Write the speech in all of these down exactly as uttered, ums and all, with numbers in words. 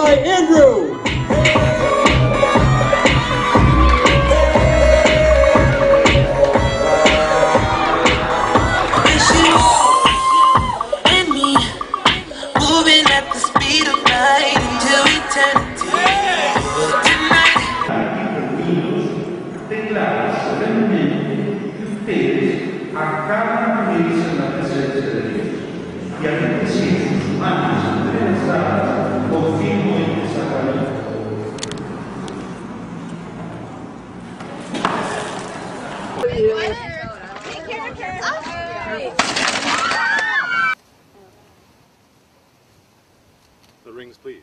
by Andrew. The rings, please.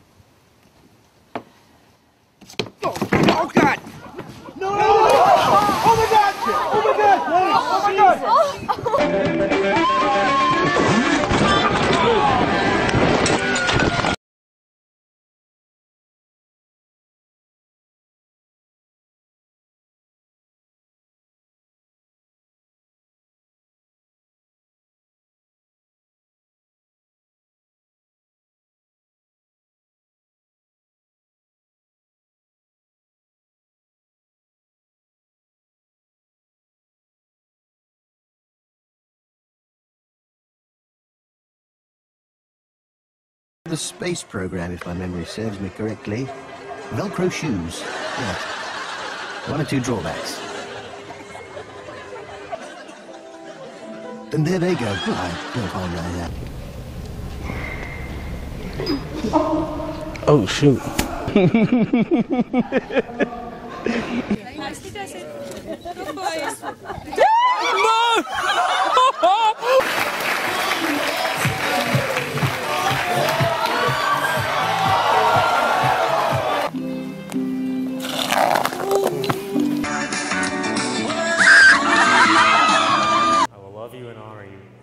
Oh, oh God! No! No! Oh my God! Oh my God! Oh my God! The space program, if my memory serves me correctly. Velcro shoes. Yeah. One or two drawbacks. And there they go. Oh, I do apologize. Oh, shoot. I will love you and honor you